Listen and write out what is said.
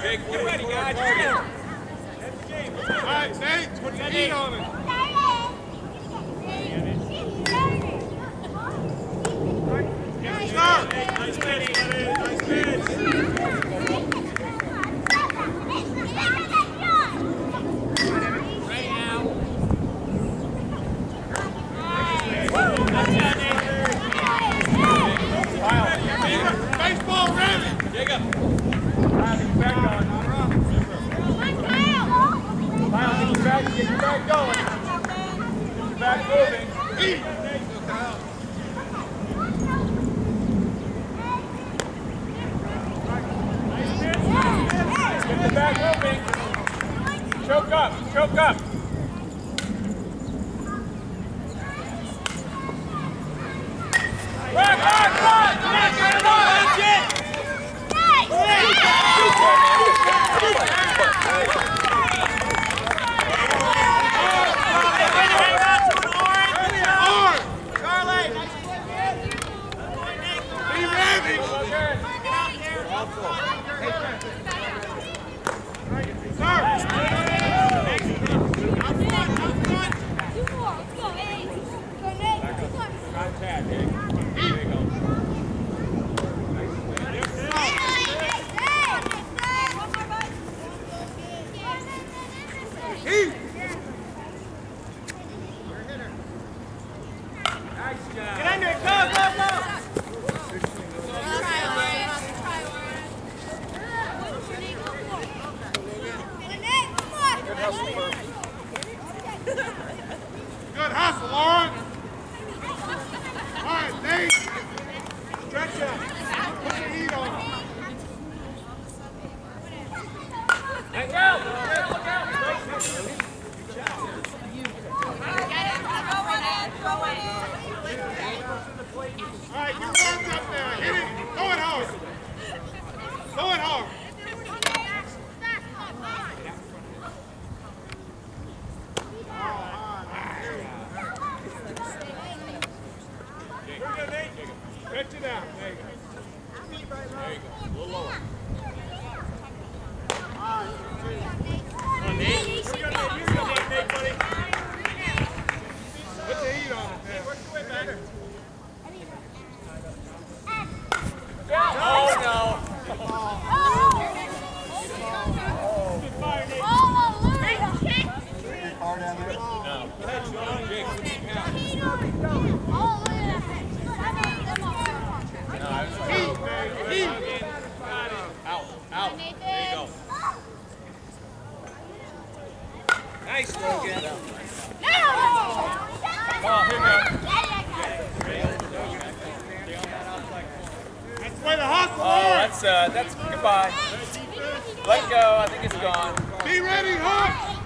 Jake, get ready, guys. Get ready. All right, Nate, put the heat on it. Start. Nice pitch, buddy. Nice pitch. Ready now. Baseball ready. Jacob. Kyle, get your back going. Get your back moving. Heat. Get the back moving. Choke up. Choke up. Run! Good hustle, Lauren. All right, Nate. Stretch out. Put your heat on. Hang out. Look out. All right, you warmed up there. Hit it. Throw it hard. Throw it hard. Stretch it out. There you go. There you go. A little lower. Come on, Nate. Here we go, Nate, buddy. Put the heat on it there. Work your way back. Oh, no. Hard down there. No. Go ahead, Sean. Jake, put your count. Heat, man. Heat. Out. Out. There you go. Nice, Logan. Oh, here we go. That's the way to hustle, Oh, Lauren. that's goodbye. Let go. I think it's gone. Be ready, Hawk.